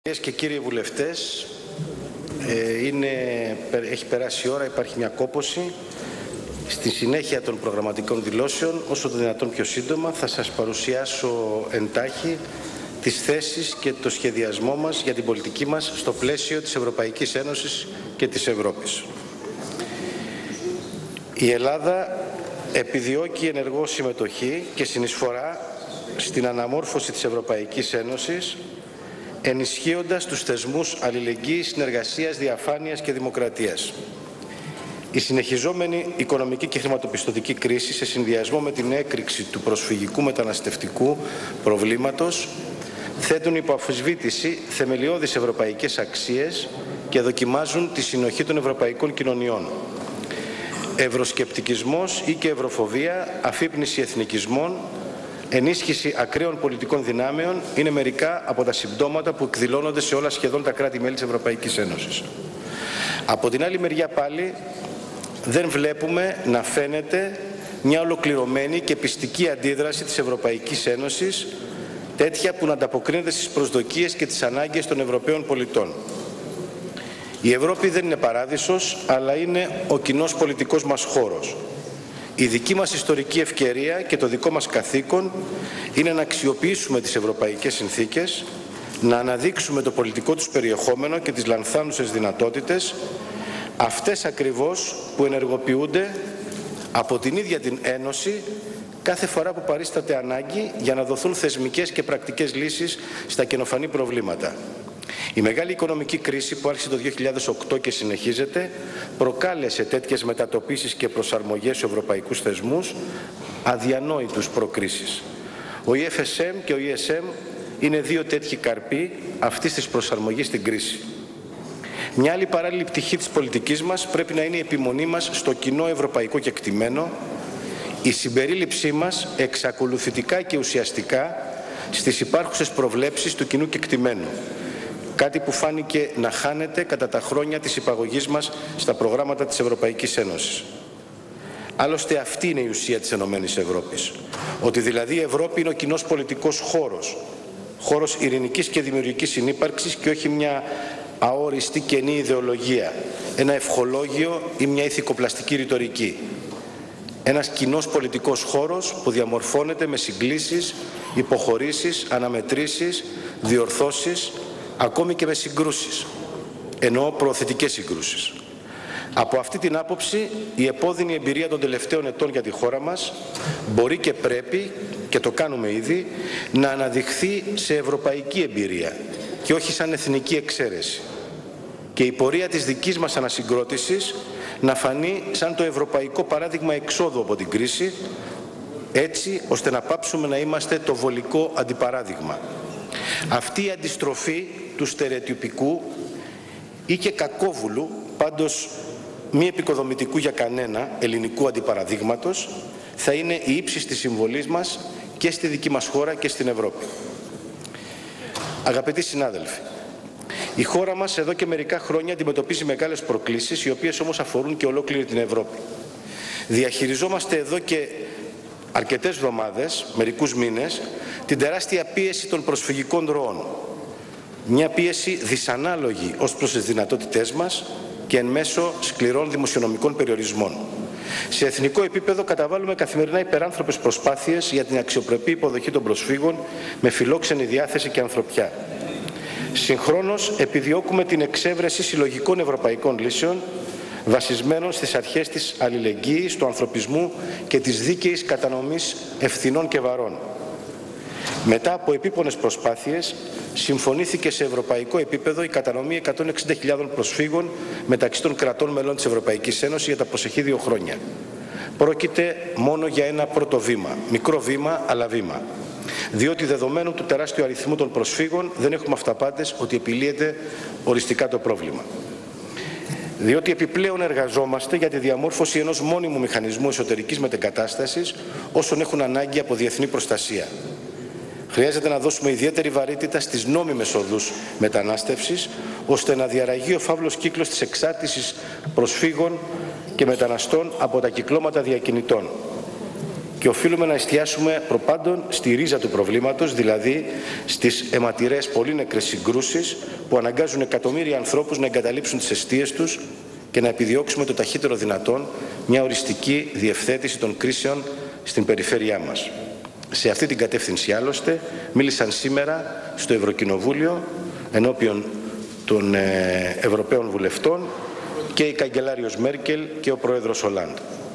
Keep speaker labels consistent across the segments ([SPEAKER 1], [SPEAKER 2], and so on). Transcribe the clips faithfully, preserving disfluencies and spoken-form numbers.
[SPEAKER 1] Κυρίες και κύριοι βουλευτές, ε, είναι, έχει περάσει η ώρα, υπάρχει μια κόπωση. Στη συνέχεια των προγραμματικών δηλώσεων, όσο το δυνατόν πιο σύντομα, θα σας παρουσιάσω εντάχει τις θέσεις και το σχεδιασμό μας για την πολιτική μας στο πλαίσιο της Ευρωπαϊκής Ένωσης και της Ευρώπης. Η Ελλάδα επιδιώκει ενεργό συμμετοχή και συνεισφορά στην αναμόρφωση της Ευρωπαϊκής Ένωσης, ενισχύοντας τους θεσμούς αλληλεγγύης, συνεργασίας, διαφάνειας και δημοκρατίας. Η συνεχιζόμενη οικονομική και χρηματοπιστωτική κρίση, σε συνδυασμό με την έκρηξη του προσφυγικού μεταναστευτικού προβλήματος, θέτουν υπό αμφισβήτηση θεμελιώδεις ευρωπαϊκές αξίες και δοκιμάζουν τη συνοχή των ευρωπαϊκών κοινωνιών. Ευρωσκεπτικισμός ή και ευρωφοβία, αφύπνιση εθνικισμών, ενίσχυση ακραίων πολιτικών δυνάμεων είναι μερικά από τα συμπτώματα που εκδηλώνονται σε όλα σχεδόν τα κράτη-μέλη της Ευρωπαϊκής Ένωσης. Από την άλλη μεριά πάλι δεν βλέπουμε να φαίνεται μια ολοκληρωμένη και πιστική αντίδραση της Ευρωπαϊκής Ένωσης, τέτοια που να ανταποκρίνεται στις προσδοκίες και τις ανάγκες των Ευρωπαίων πολιτών. Η Ευρώπη δεν είναι παράδεισος, αλλά είναι ο κοινός πολιτικός μας χώρος. Η δική μας ιστορική ευκαιρία και το δικό μας καθήκον είναι να αξιοποιήσουμε τις ευρωπαϊκές συνθήκες, να αναδείξουμε το πολιτικό τους περιεχόμενο και τις λανθάνουσες δυνατότητες, αυτές ακριβώς που ενεργοποιούνται από την ίδια την Ένωση κάθε φορά που παρίσταται ανάγκη για να δοθούν θεσμικές και πρακτικές λύσεις στα καινοφανή προβλήματα. Η μεγάλη οικονομική κρίση που άρχισε το δύο χιλιάδες οκτώ και συνεχίζεται προκάλεσε τέτοιες μετατοπίσεις και προσαρμογές στους ευρωπαϊκούς θεσμούς, αδιανόητους προκρίσεις. Ο ι εφ ες εμ και ο ι ες εμ είναι δύο τέτοιοι καρποί αυτής της προσαρμογής στην κρίση. Μια άλλη παράλληλη πτυχή της πολιτικής μας πρέπει να είναι η επιμονή μας στο κοινό ευρωπαϊκό κεκτημένο, η συμπερίληψή μας εξακολουθητικά και ουσιαστικά στις υπάρχουσες προβλέψεις του κοινού κεκτημένου. Κάτι που φάνηκε να χάνεται κατά τα χρόνια της υπαγωγής μας στα προγράμματα της Ευρωπαϊκής Ένωσης. Άλλωστε αυτή είναι η ουσία της Ενωμένης Ευρώπης. Ότι δηλαδή η Ευρώπη είναι ο κοινός πολιτικός χώρος. Χώρος ειρηνικής και δημιουργικής συνύπαρξης και όχι μια αόριστη κενή ιδεολογία. Ένα ευχολόγιο ή μια ηθικοπλαστική ρητορική. Ένας κοινός πολιτικός χώρος που διαμορφώνεται με συγκλήσεις, υποχωρήσεις, αναμετρήσεις, διορθώσεις, ακόμη και με συγκρούσεις, εννοώ προωθητικές συγκρούσεις. Από αυτή την άποψη, η επώδυνη εμπειρία των τελευταίων ετών για τη χώρα μας μπορεί και πρέπει, και το κάνουμε ήδη, να αναδειχθεί σε ευρωπαϊκή εμπειρία και όχι σαν εθνική εξαίρεση. Και η πορεία της δικής μας ανασυγκρότησης να φανεί σαν το ευρωπαϊκό παράδειγμα εξόδου από την κρίση, έτσι ώστε να πάψουμε να είμαστε το βολικό αντιπαράδειγμα. Αυτή η αντιστροφή του στερεοτυπικού ή και κακόβουλου, πάντως μη επικοδομητικού για κανένα ελληνικού αντιπαραδείγματος, θα είναι η ύψιστη συμβολής μας και στη δική μας χώρα και στην Ευρώπη. Αγαπητοί συνάδελφοι, η χώρα μας εδώ και μερικά χρόνια αντιμετωπίζει μεγάλες προκλήσεις, οι οποίες όμως αφορούν και ολόκληρη την Ευρώπη. Διαχειριζόμαστε εδώ και αρκετές εβδομάδες, μερικούς μήνες, την τεράστια πίεση των προσφυγικών ροών. Μια πίεση δυσανάλογη ως προς τις δυνατότητές μας και εν μέσω σκληρών δημοσιονομικών περιορισμών. Σε εθνικό επίπεδο καταβάλουμε καθημερινά υπεράνθρωπες προσπάθειες για την αξιοπρεπή υποδοχή των προσφύγων με φιλόξενη διάθεση και ανθρωπιά. Συγχρόνως επιδιώκουμε την εξέβρεση συλλογικών ευρωπαϊκών λύσεων βασισμένων στις αρχές της αλληλεγγύης, του ανθρωπισμού και της δίκαιης κατανομής ευθυνών και βαρών. Μετά από επίπονες προσπάθειες, συμφωνήθηκε σε ευρωπαϊκό επίπεδο η κατανομή εκατόν εξήντα χιλιάδων προσφύγων μεταξύ των κρατών μελών της Ευρωπαϊκής Ένωσης για τα προσεχή δύο χρόνια. Πρόκειται μόνο για ένα πρώτο βήμα, μικρό βήμα, αλλά βήμα. Διότι δεδομένου του τεράστιου αριθμού των προσφύγων δεν έχουμε αυταπάτες ότι επιλύεται οριστικά το πρόβλημα. Διότι επιπλέον εργαζόμαστε για τη διαμόρφωση ενός μόνιμου μηχανισμού εσωτερικής μετεγκατάστασης όσων έχουν ανάγκη από διεθνή προστασία. Χρειάζεται να δώσουμε ιδιαίτερη βαρύτητα στις νόμιμες οδούς μετανάστευσης, ώστε να διαραγεί ο φαύλος κύκλος της εξάρτησης προσφύγων και μεταναστών από τα κυκλώματα διακινητών. και οφείλουμε να εστιάσουμε προπάντων στη ρίζα του προβλήματος, δηλαδή στις αιματηρές πολύ νεκρές συγκρούσεις που αναγκάζουν εκατομμύρια ανθρώπους να εγκαταλείψουν τις εστίες τους και να επιδιώξουμε το ταχύτερο δυνατόν μια οριστική διευθέτηση των κρίσεων στην περιφέρειά μας. Σε αυτή την κατεύθυνση άλλωστε μίλησαν σήμερα στο Ευρωκοινοβούλιο ενώπιον των ε, Ευρωπαίων Βουλευτών και η καγκελάριος Μέρκελ και ο πρόεδρος Ολάντ.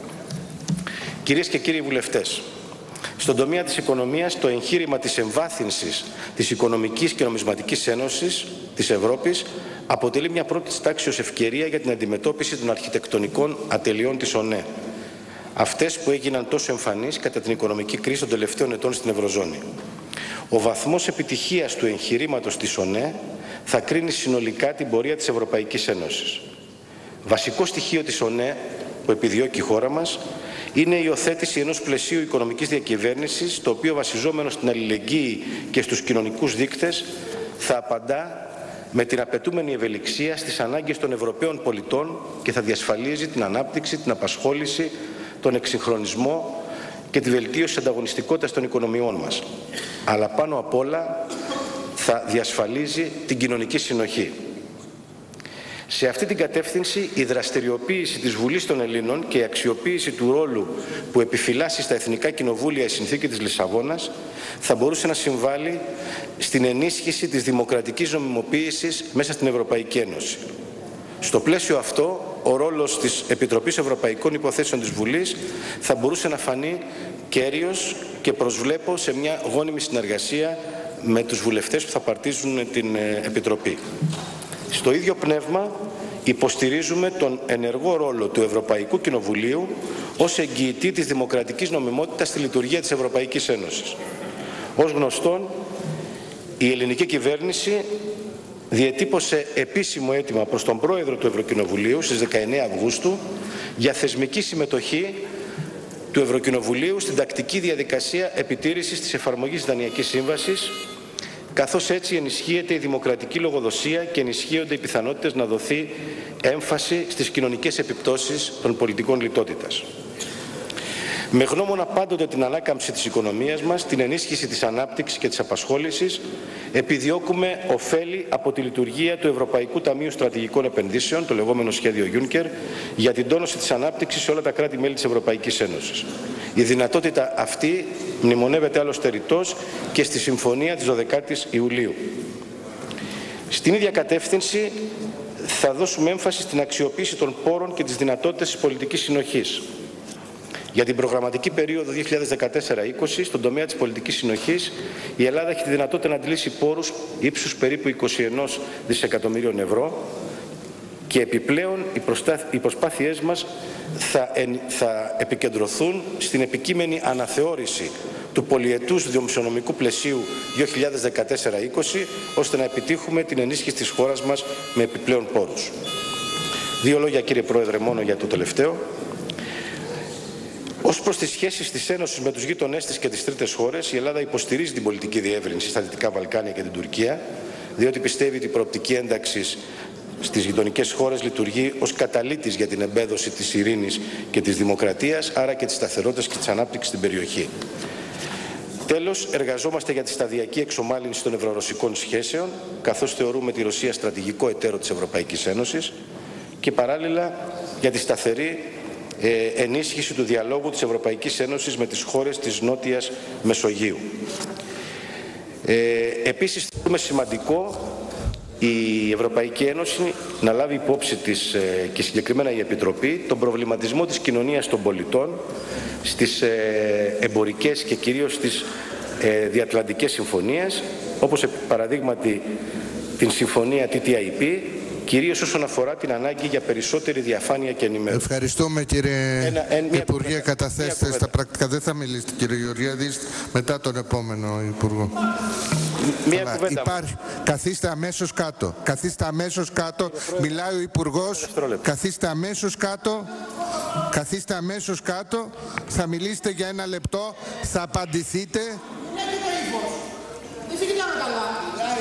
[SPEAKER 1] Κυρίες και κύριοι βουλευτές, στον τομέα της οικονομίας το εγχείρημα της εμβάθυνσης της Οικονομικής και Νομισματικής Ένωσης της Ευρώπης αποτελεί μια πρώτη τάξεως ευκαιρία για την αντιμετώπιση των αρχιτεκτονικών ατελειών της ΟΝΕ. Αυτές που έγιναν τόσο εμφανείς κατά την οικονομική κρίση των τελευταίων ετών στην Ευρωζώνη. Ο βαθμός επιτυχίας του εγχειρήματος της ΟΝΕ θα κρίνει συνολικά την πορεία της Ευρωπαϊκής Ένωσης. Βασικό στοιχείο της ΟΝΕ που επιδιώκει η χώρα μας είναι η υιοθέτηση ενός πλαισίου οικονομικής διακυβέρνησης, το οποίο βασιζόμενο στην αλληλεγγύη και στους κοινωνικούς δείκτες θα απαντά με την απαιτούμενη ευελιξία στις ανάγκες των Ευρωπαίων πολιτών και θα διασφαλίζει την ανάπτυξη, την απασχόληση, τον εξυγχρονισμό και τη βελτίωση της ανταγωνιστικότητας των οικονομιών μας. Αλλά πάνω απ' όλα θα διασφαλίζει την κοινωνική συνοχή. Σε αυτή την κατεύθυνση η δραστηριοποίηση της Βουλής των Ελλήνων και η αξιοποίηση του ρόλου που επιφυλάσσει στα Εθνικά Κοινοβούλια η Συνθήκη της Λισαβόνας θα μπορούσε να συμβάλλει στην ενίσχυση της δημοκρατικής νομιμοποίησης μέσα στην Ευρωπαϊκή Ένωση. Στο πλαίσιο αυτό, ο ρόλος της Επιτροπής Ευρωπαϊκών Υποθέσεων της Βουλής θα μπορούσε να φανεί κέριος και προσβλέπω σε μια γόνιμη συνεργασία με τους βουλευτές που θα παρτίζουν την Επιτροπή. Στο ίδιο πνεύμα υποστηρίζουμε τον ενεργό ρόλο του Ευρωπαϊκού Κοινοβουλίου ως εγγυητή της δημοκρατικής νομιμότητας στη λειτουργία της Ευρωπαϊκής Ένωσης. Ως γνωστόν, η ελληνική κυβέρνηση διετύπωσε επίσημο αίτημα προς τον Πρόεδρο του Ευρωκοινοβουλίου στις δεκαεννέα Αυγούστου για θεσμική συμμετοχή του Ευρωκοινοβουλίου στην τακτική διαδικασία επιτήρησης της εφαρμογής της Δανειακής Σύμβασης, καθώς έτσι ενισχύεται η δημοκρατική λογοδοσία και ενισχύονται οι πιθανότητες να δοθεί έμφαση στις κοινωνικές επιπτώσεις των πολιτικών λιτότητας. Με γνώμονα πάντοτε την ανάκαμψη της οικονομίας μας, την ενίσχυση της ανάπτυξης και της απασχόλησης, επιδιώκουμε ωφέλη από τη λειτουργία του Ευρωπαϊκού Ταμείου Στρατηγικών Επενδύσεων, το λεγόμενο σχέδιο Juncker, για την τόνωση της ανάπτυξης σε όλα τα κράτη-μέλη της Ευρωπαϊκής Ένωσης. Η δυνατότητα αυτή μνημονεύεται άλλωστε ρητός και στη Συμφωνία της δωδεκάτης Ιουλίου. Στην ίδια κατεύθυνση θα δώσουμε έμφαση στην αξιοποίηση των πόρων και τις δυνατότητες της πολιτικής συνοχής. Για την προγραμματική περίοδο δύο χιλιάδες δεκατέσσερα είκοσι, στον τομέα της πολιτικής συνοχής, η Ελλάδα έχει τη δυνατότητα να αντλήσει πόρους ύψους περίπου είκοσι ένα δισεκατομμυρίων ευρώ και επιπλέον οι προσπάθειές μας θα, εν, θα επικεντρωθούν στην επικείμενη αναθεώρηση του πολυετούς δημοσιονομικού πλαισίου δύο χιλιάδες δεκατέσσερα είκοσι, ώστε να επιτύχουμε την ενίσχυση της χώρας μας με επιπλέον πόρους. Δύο λόγια, κύριε Πρόεδρε, μόνο για το τελευταίο. Ως προς τις σχέσεις της Ένωσης με τους γείτονές της και τις τρίτες χώρες, η Ελλάδα υποστηρίζει την πολιτική διεύρυνση στα Δυτικά Βαλκάνια και την Τουρκία, διότι πιστεύει ότι η προοπτική ένταξη στις γειτονικές χώρες λειτουργεί ως καταλύτης για την εμπέδωση της ειρήνης και της δημοκρατίας, άρα και της σταθερότητας και της ανάπτυξης στην περιοχή. Τέλος, εργαζόμαστε για τη σταδιακή εξομάλυνση των ευρωρωσικών σχέσεων, καθώς θεωρούμε τη Ρωσία στρατηγικό εταίρο της Ευρωπαϊκής Ένωσης και παράλληλα για τη σταθερή ενίσχυση του διαλόγου της Ευρωπαϊκής Ένωσης με τις χώρες της Νότιας Μεσογείου. Ε, επίσης, θεωρούμε σημαντικό η Ευρωπαϊκή Ένωση να λάβει υπόψη της ε, και συγκεκριμένα η Επιτροπή τον προβληματισμό της κοινωνίας των πολιτών στις ε, εμπορικές και κυρίως στις ε, διατλαντικές συμφωνίες, όπως παραδείγματι την συμφωνία τι τι άι πι, κυρίως όσον αφορά την ανάγκη για περισσότερη διαφάνεια και ενημέρωση.
[SPEAKER 2] Ευχαριστούμε, κύριε
[SPEAKER 1] Ένα, εν,
[SPEAKER 2] Υπουργέ. Καταθέστε στα πρακτικά. Δεν θα μιλήσετε, κύριε Γεωργιάδης, μετά τον επόμενο Υπουργό.
[SPEAKER 1] Μία κουβέντα.
[SPEAKER 2] Υπάρχει. Καθίστε αμέσως κάτω. Καθίστε αμέσως κάτω. Μιλάει ο Υπουργός. Καθίστε αμέσως κάτω. Καθίστε αμέσως κάτω. Θα μιλήσετε για ένα λεπτό. Θα απαντηθείτε.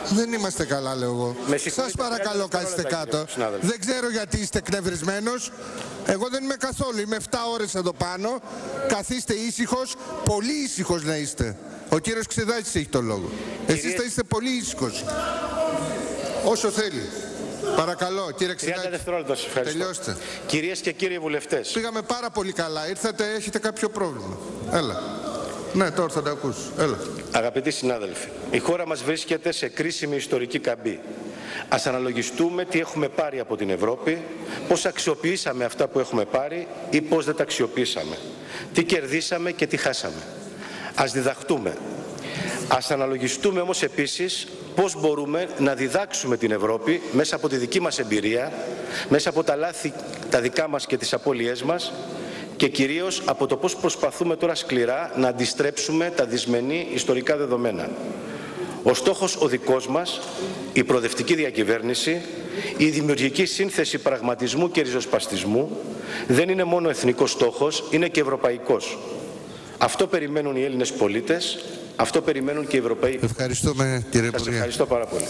[SPEAKER 2] Δεν είμαστε καλά, λέω εγώ. Σας παρακαλώ, καθίστε κάτω. Δεν ξέρω γιατί είστε εκνευρισμένος. Εγώ δεν είμαι καθόλου. Είμαι επτά ώρες εδώ πάνω. Καθίστε ήσυχος. Πολύ ήσυχος να είστε. Ο κύριος Ξεδάκης έχει το λόγο. Εσείς θα είστε πολύ ήσυχος. Όσο θέλει. Παρακαλώ, κύριε Ξεδάκη.
[SPEAKER 1] δευτερόλεπτα, σας ευχαριστώ.
[SPEAKER 2] Τελειώστε.
[SPEAKER 1] Κυρίες και κύριοι βουλευτές.
[SPEAKER 2] Πήγαμε πάρα πολύ καλά. Ήρθατε, έχετε κάποιο πρόβλημα. Έλα. Ναι, τώρα θα τα ακούσω. Έλα.
[SPEAKER 1] Αγαπητοί συνάδελφοι, η χώρα μας βρίσκεται σε κρίσιμη ιστορική καμπή. Ας αναλογιστούμε τι έχουμε πάρει από την Ευρώπη, πώς αξιοποιήσαμε αυτά που έχουμε πάρει ή πώς δεν τα αξιοποιήσαμε. Τι κερδίσαμε και τι χάσαμε. Ας διδαχτούμε. Ας αναλογιστούμε όμως επίσης πώς μπορούμε να διδάξουμε την Ευρώπη μέσα από τη δική μας εμπειρία, μέσα από τα λάθη τα δικά μας και τις απώλειές μας και κυρίως από το πώς προσπαθούμε τώρα σκληρά να αντιστρέψουμε τα δυσμενή ιστορικά δεδομένα. Ο στόχος ο δικός μας, η προοδευτική διακυβέρνηση, η δημιουργική σύνθεση πραγματισμού και ριζοσπαστισμού δεν είναι μόνο εθνικός στόχος, είναι και ευρωπαϊκός. Αυτό περιμένουν οι Έλληνες πολίτες, αυτό περιμένουν και οι Ευρωπαίοι.
[SPEAKER 2] Ευχαριστούμε, κύριε Υπουργέ.
[SPEAKER 1] Σας ευχαριστώ πάρα πολύ.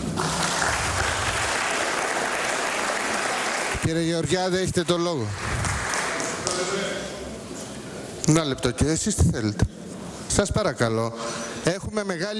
[SPEAKER 2] Κύριε Γεωργιάδη, έχετε το λόγο. Ένα λεπτό, κύριε, εσείς τι θέλετε. Σας παρακαλώ. Έχουμε μεγάλη